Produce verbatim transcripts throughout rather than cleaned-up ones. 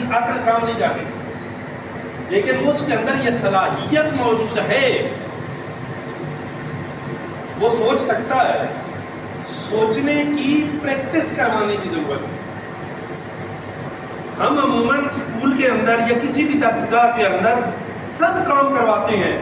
عقل کام نہیں جانے، لیکن اس کے اندر یہ صلاحیت موجود ہے، وہ سوچ سکتا ہے۔ سوچنے کی پریکٹس کروانے کی ضرورت ہے۔ ہم عموماً اسکول کے اندر یا کسی بھی درسگاہ کے اندر سب کام کرواتے ہیں،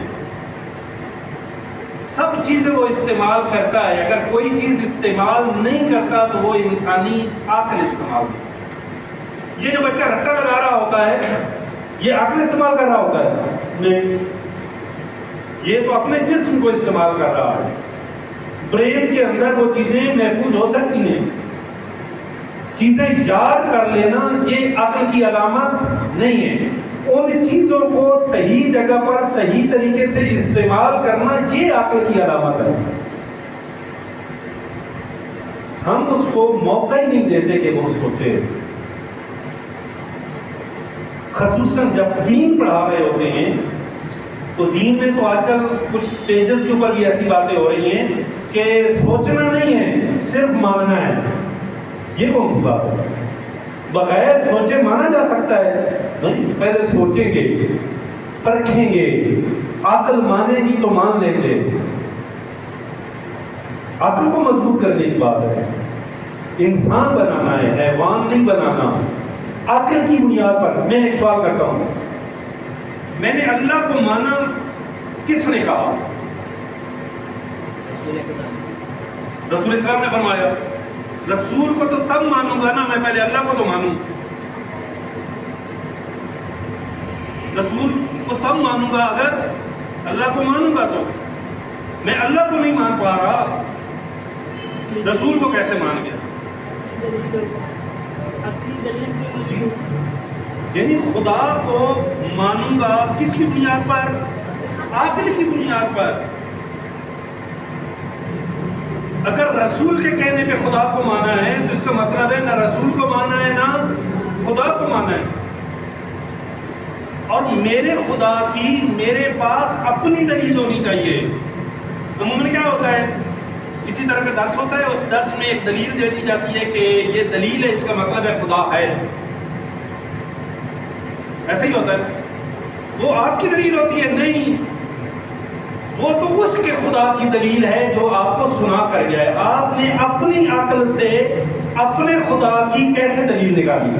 سب چیزیں وہ استعمال کرتا ہے، اگر کوئی چیز استعمال نہیں کرتا تو وہ انسانی عقل استعمال کرتا۔ یہ جو بچہ رٹا لگا رہا ہوتا ہے یہ عقل استعمال کر رہا ہوتا ہے؟ نہیں، یہ تو اپنے جسم کو استعمال کر رہا ہے۔ برین کے اندر وہ چیزیں محفوظ ہو سکتی ہیں، چیزیں یاد کر لینا یہ عقل کی علامت نہیں ہے، ان چیزوں کو صحیح جگہ پر صحیح طریقے سے استعمال کرنا یہ عقل کی علامت ہے۔ ہم اس کو موقع ہی نہیں دیتے کہ وہ سوچے، خصوصاً جب دین پڑھا رہے ہوتے ہیں تو دین میں تو آج کل کچھ سٹیجز کے اوپر بھی ایسی باتیں ہو رہی ہیں کہ سوچنا نہیں ہے، صرف ماننا ہے۔ یہ کون سی بات ہے؟ بغیر سوچے مانا جا سکتا ہے؟ نہیں، پہلے سوچیں گے، پرکھیں گے، عقل مانے گی تو مان لیں گے۔ عقل کو مضبوط کرنے کی بات ہے، انسان بنانا ہے، حیوان نہیں بنانا۔ عقل کی بنیاد پر میں ایک سوال کرتا ہوں، میں نے اللہ کو مانا کس نے کہا؟ رسول اسلام نے فرمایا رسول کو تو تب مانوں گا نا، میں پہلے اللہ کو تو مانوں۔ رسول کو تب مانوں گا اگر اللہ کو مانوں گا، تو میں اللہ کو نہیں مان پا رہا، رسول کو کیسے مان گیا؟ یعنی خدا کو مانوں گا کس کی بنیاد پر؟ عقل کی بنیاد پر۔ اگر رسول کے کہنے پہ خدا کو مانا ہے تو اس کا مطلب ہے نہ رسول کو مانا ہے نہ خدا کو مانا ہے۔ اور میرے خدا کی میرے پاس اپنی دلیل ہونی چاہیے۔ عموماً کیا ہوتا ہے، اسی طرح کا درس ہوتا ہے، اس درس میں ایک دلیل دے دی جاتی ہے کہ یہ دلیل ہے، اس کا مطلب ہے خدا ہے۔ ایسا ہی ہوتا ہے، وہ آپ کی دلیل ہوتی ہے؟ نہیں، وہ تو اس کے خدا کی دلیل ہے جو آپ کو سنا کر گیا ہے۔ آپ نے اپنی عقل سے اپنے خدا کی کیسے دلیل نکالی؟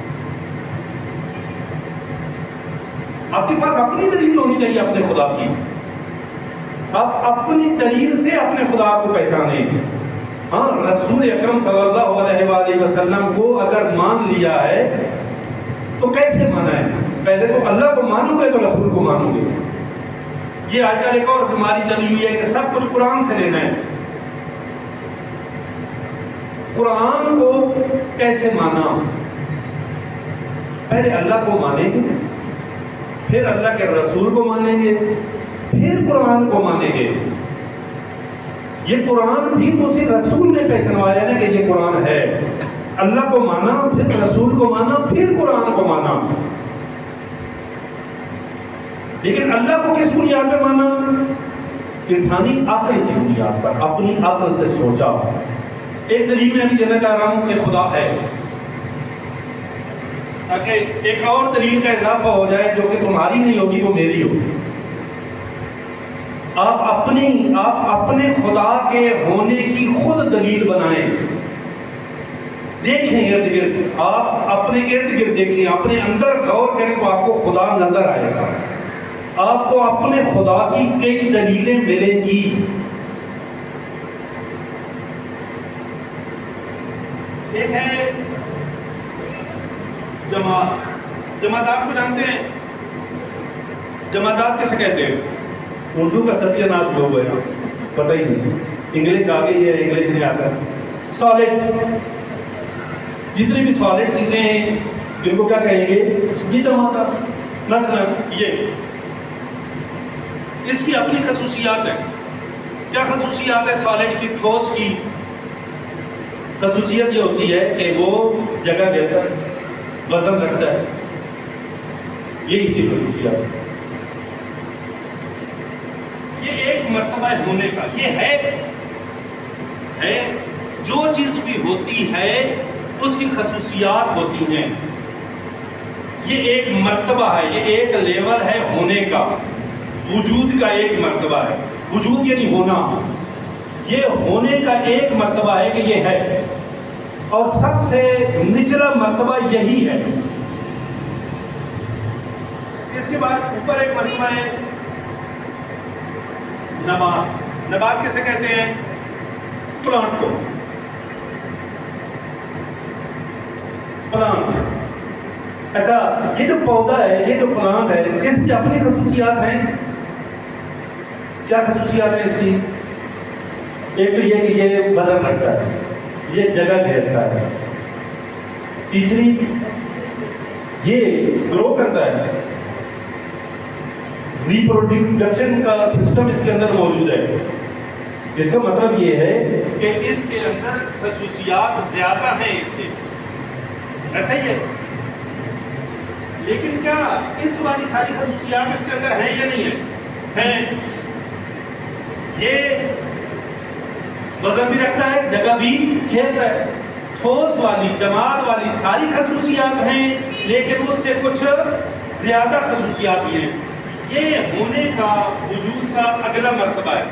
آپ کے پاس اپنی دلیل ہونی چاہیے اپنے خدا کی، آپ اپنی دلیل سے اپنے خدا کو پہچانیں۔ ہاں، رسول اکرم صلی اللہ علیہ وآلہ وسلم کو اگر مان لیا ہے تو کیسے مانا ہے؟ پہلے تو اللہ کو مانو گے تو رسول کو مانو گے۔ یہ آج کل ایک اور بیماری چلی ہوئی ہے کہ سب کچھ قرآن سے لینا ہے۔ قرآن کو کیسے مانا؟ پہلے اللہ کو مانیں گے، پھر اللہ کے رسول کو مانیں گے، پھر قرآن کو مانیں گے۔ یہ قرآن بھی تو اسی رسول نے پہچانوایا نا کہ یہ قرآن ہے۔ اللہ کو مانا، پھر رسول کو مانا، پھر قرآن کو مانا۔ لیکن اللہ کو کس بنیاد پہ مانا؟ انسانی عقل کی بنیاد پر، اپنی عقل سے سوچا۔ ایک دلیل میں بھی دینا چاہ رہا ہوں کہ خدا ہے، تاکہ ایک اور دلیل کا اضافہ ہو جائے جو کہ تمہاری نہیں ہوگی، وہ میری ہوگی۔ آپ اپنی آپ اپنے خدا کے ہونے کی خود دلیل بنائیں۔ دیکھیں ارد گرد، آپ اپنے ارد گرد دیکھیں، اپنے اندر غور کریں تو آپ کو خدا نظر آئے گا۔ آپ کو اپنے خدا کی کئی دلیلیں ملیں گی۔ ایک ہے جماعت۔ جماعتات کو جانتے ہیں؟ جماعتات کیسے کہتے ہیں؟ اردو کا ستیہ ناش لوگ ہے، پتہ ہی نہیں، انگلش آ گئی ہے، انگلش نہیں آتا۔ سالڈ، جتنی بھی سالڈ چیزیں ہیں جن کو کیا کہیں گے؟ یہ جماعت۔ مثلا یہ اس کی اپنی خصوصیات ہے۔ کیا خصوصیات ہے سالڈ کی؟ ٹھوس کی خصوصیت یہ ہوتی ہے کہ وہ جگہ لیتا ہے، وزن رکھتا ہے، یہ اس کی خصوصیات ہے۔ یہ ایک مرتبہ ہونے کا، یہ ہے ہے جو چیز بھی ہوتی ہے اس کی خصوصیات ہوتی ہیں۔ یہ ایک مرتبہ ہے، یہ ایک لیول ہے ہونے کا، وجود کا ایک مرتبہ ہے. وجود یعنی ہونا، یہ ہونے کا ایک مرتبہ ہے کہ یہ ہے، اور سب سے نچلا مرتبہ یہی ہے. اس کے بعد اوپر ایک مرتبہ ہے نبات. نبات کیسے کہتے ہیں؟ پلانٹ کو. پلانٹ، اچھا یہ جو پودا ہے، یہ جو پلانٹ ہے، اس کی اپنی خصوصیات ہیں. کیا خصوصیات ہیں اس کی؟ ایک تو یہ کہ یہ وزن رکھتا ہے، یہ جگہ گھیرتا ہے. تیسری، یہ گرو کرتا ہے، ریپروڈکشن کا سسٹم اس کے اندر موجود ہے. اس کا مطلب یہ ہے کہ اس کے اندر خصوصیات زیادہ ہیں اس سے، ایسا ہی ہے. لیکن کیا اس والی ساری خصوصیات اس کے اندر ہیں یا نہیں ہیں؟ ہیں. یہ وزن بھی رکھتا ہے، جگہ بھی گھیرتا ہے. ٹھوس والی، جماد والی ساری خصوصیات ہیں، لیکن اس سے کچھ زیادہ خصوصیات بھی ہیں. یہ ہونے کا، وجود کا اگلا مرتبہ ہے.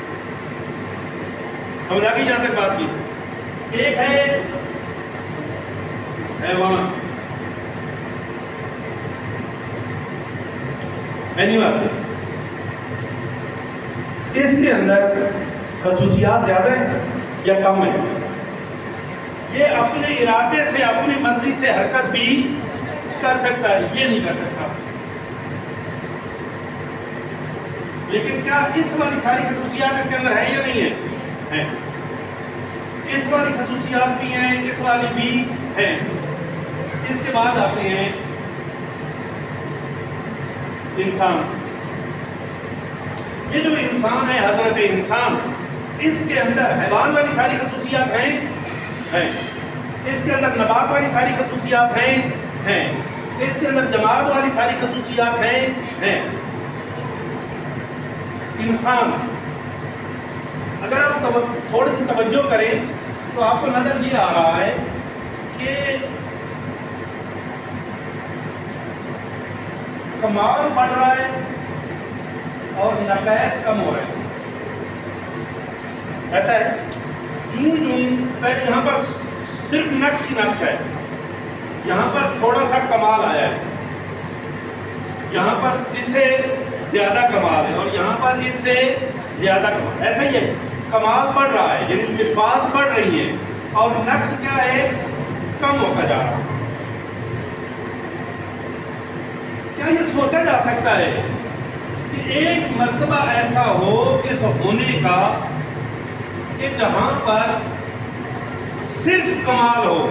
سمجھ آ گئی جہاں تک بات کی؟ ایک ہے حیوان، اینیمل. اس کے اندر خصوصیات زیادہ ہیں یا کم ہیں؟ یہ اپنے ارادے سے، اپنی مرضی سے حرکت بھی کر سکتا ہے، یہ نہیں کر سکتا. لیکن کیا اس والی ساری خصوصیات اس کے اندر ہیں یا نہیں ہیں؟ ہیں. اس والی خصوصیات بھی ہیں، اس والی بھی ہیں. اس کے بعد آتے ہیں انسان. یہ جو انسان ہے، حضرت انسان، اس کے اندر حیوان والی ساری خصوصیات ہیں ہیں. اس کے اندر نبات والی ساری خصوصیات ہیں ہیں. اس کے اندر جماد والی ساری خصوصیات ہیں ہیں. انسان، اگر آپ تھوڑی سی توجہ کریں تو آپ کو نظر یہ آ رہا ہے کہ کمال بڑھ رہا ہے اور نقائص کم ہو رہے ہیں. ایسا ہے. جوں جوں پہلے یہاں پر صرف نقش ہی نقش ہے، یہاں پر تھوڑا سا کمال آیا ہے، یہاں پر اس سے زیادہ کمال ہے، اور یہاں پر اس سے زیادہ کمال. ایسا ہی ہے، کمال بڑھ رہا ہے، یعنی صفات بڑھ رہی ہیں، اور نقص کیا ہے؟ کم ہوتا جا رہا ہے. کیا یہ سوچا جا سکتا ہے کہ ایک مرتبہ ایسا ہو اس ہونے کا کہ جہاں پر صرف کمال ہو،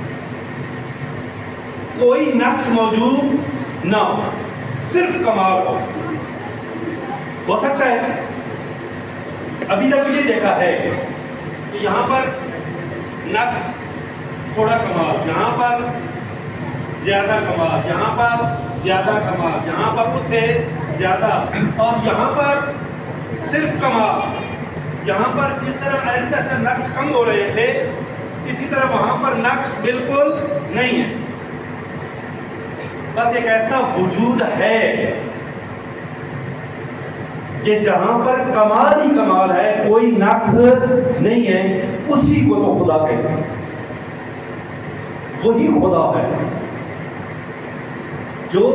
کوئی نقص موجود نہ ہو، صرف کمال ہو؟ ہو سکتا ہے؟ ابھی تک یہ دیکھا ہے کہ یہاں پر نقص، تھوڑا کمال، یہاں پر زیادہ کمال، یہاں پر زیادہ کمال، یہاں پر اس سے زیادہ، اور یہاں پر صرف کمال. یہاں پر جس طرح ایسے ایسے نقص کم ہو رہے تھے، اسی طرح وہاں پر نقص بالکل نہیں ہے. بس ایک ایسا وجود ہے کہ جہاں پر کمال ہی کمال ہے، کوئی نقص نہیں ہے، اسی کو تو خدا کہتے ہیں. وہی خدا ہے جو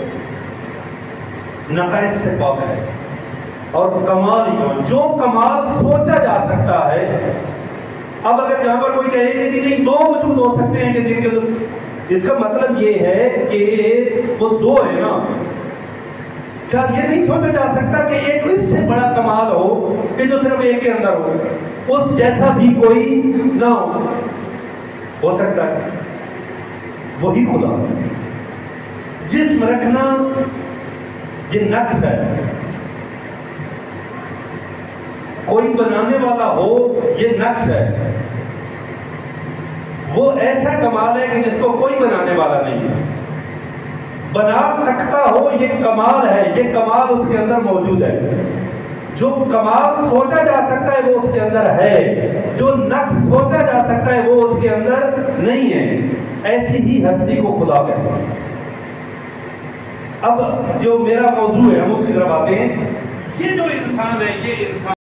نقائص سے پاک ہے اور کمال ہی کمال، جو کمال سوچا جا سکتا ہے. اب اگر جہاں پر کوئی کہے کہ نہیں دو وجود ہو سکتے ہیں کہ جن کے، اس کا مطلب یہ ہے کہ وہ دو ہے نا. کیا یہ نہیں سوچا جا سکتا کہ ایک اس سے بڑا کمال ہو کہ جو صرف ایک کے اندر ہو، اس جیسا بھی کوئی نہ ہو؟ ہو سکتا ہے. وہی خدا ہے. جسم رکھنا یہ نقص ہے، کوئی بنانے والا ہو یہ نقص ہے. وہ ایسا کمال ہے کہ جس کو کوئی بنانے والا نہیں ہے. بنا سکتا ہو یہ کمال ہے، یہ کمال اس کے اندر موجود ہے. جو کمال سوچا جا سکتا ہے وہ اس کے اندر ہے، جو نقص سوچا جا سکتا ہے وہ اس کے اندر نہیں ہے. ایسی ہی ہستی کو خدا کہتے ہیں. اب جو میرا موضوع ہے ہم اس کی طرف آتے ہیں. یہ جو انسان ہے یہ انسان